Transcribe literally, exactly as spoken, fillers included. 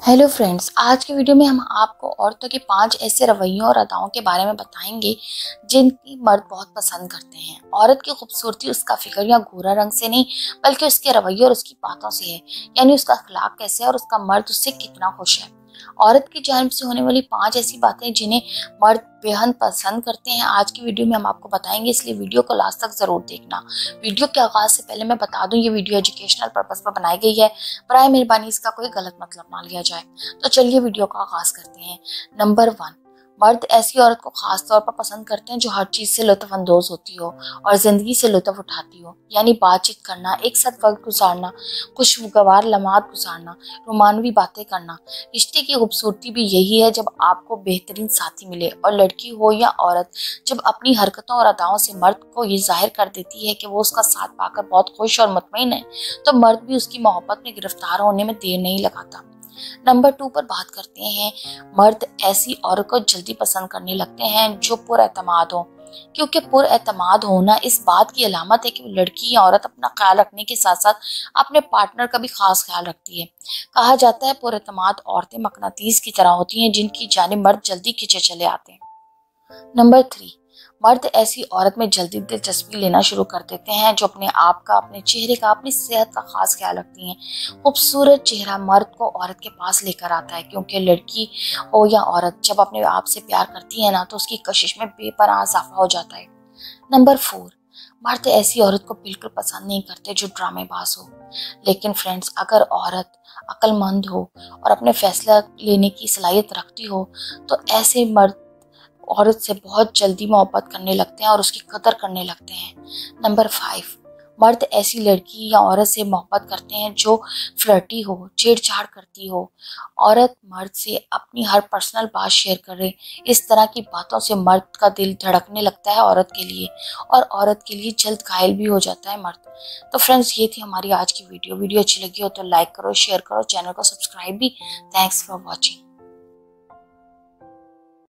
Hello friends, आज की video में हम आपको औरतों के पांच ऐसे रवैयों और अदाओं के बारे में बताएंगे जिनकी मर्द बहुत पसंद करते हैं। औरत की खूबसूरती उसका फिगर या गोरा रंग से नहीं बल्कि उसके रवैये और उसकी बातों से है, यानी उसका अखलाक कैसे है और उसका मर्द उससे कितना खुश है। औरत की जानिब से होने वाली पांच ऐसी बातें जिन्हें मर्द बेहद पसंद करते हैं, आज की वीडियो में हम आपको बताएंगे, इसलिए वीडियो को लास्ट तक जरूर देखना। वीडियो के आगाज से पहले मैं बता दूं, ये वीडियो एजुकेशनल पर्पस पर बनाई गई है। बराए मेहरबानी इसका कोई गलत मतलब ना लिया जाए। तो चलिए वीडियो का आगाज करते हैं। नंबर वन, मर्द ऐसी औरत को खास तौर पर पसंद करते हैं जो हर चीज से लुत्फअंदोज होती हो और जिंदगी से लुत्फ उठाती हो, यानी बातचीत करना, एक साथ वक्त गुजारना, खुशगवार लम्हात गुजारना, रोमानवी बातें करना। रिश्ते की खूबसूरती भी यही है जब आपको बेहतरीन साथी मिले, और लड़की हो या औरत जब अपनी हरकतों और अदाओं से मर्द को ये जाहिर कर देती है कि वो उसका साथ पाकर बहुत खुश और मुतमईन है, तो मर्द भी उसकी मोहब्बत में गिरफ्तार होने में देर नहीं लगाता। नंबर टू पर बात करते हैं। मर्द ऐसी औरत को जल्दी पसंद करने लगते हैं जो पुरएतमाद हो, क्योंकि पुरएतमाद होना इस बात की अलामत है कि वो लड़की या औरत अपना ख्याल रखने के साथ साथ अपने पार्टनर का भी खास ख्याल रखती है। कहा जाता है पुरएतमाद औरतें मकनातीस की तरह होती हैं जिनकी जानिब मर्द जल्दी खिंचे चले आते हैं। नंबर थ्री, मर्द ऐसी औरत में जल्दी दिलचस्पी लेना शुरू कर देते हैं जो अपने आप का, अपने चेहरे का, अपनी सेहत का खास ख्याल रखती हैं। खूबसूरत चेहरा मर्द को औरत के पास लेकर आता है, क्योंकि लड़की हो या औरत जब अपने आप से प्यार करती है ना, तो उसकी कशिश में बेपनाह इजाफा हो जाता है। नंबर फोर, मर्द ऐसी औरत को बिल्कुल पसंद नहीं करते जो ड्रामेबाज हो। लेकिन फ्रेंड्स, अगर औरत अक्लमंद हो और अपने फैसला लेने की सलाहियत रखती हो, तो ऐसे मर्द औरत से बहुत जल्दी मोहब्बत करने लगते हैं और उसकी कदर करने लगते हैं। नंबर फाइव, मर्द ऐसी लड़की या औरत से मोहब्बत करते हैं जो फ्लर्टी हो, छेड़छाड़ करती हो। औरत मर्द से अपनी हर पर्सनल बात शेयर करे, इस तरह की बातों से मर्द का दिल धड़कने लगता है औरत के लिए, और औरत के लिए जल्द घायल भी हो जाता है मर्द। तो फ्रेंड्स, ये थी हमारी आज की वीडियो। वीडियो अच्छी लगी हो तो लाइक करो, शेयर करो, चैनल को सब्सक्राइब भी। Thanks for watching.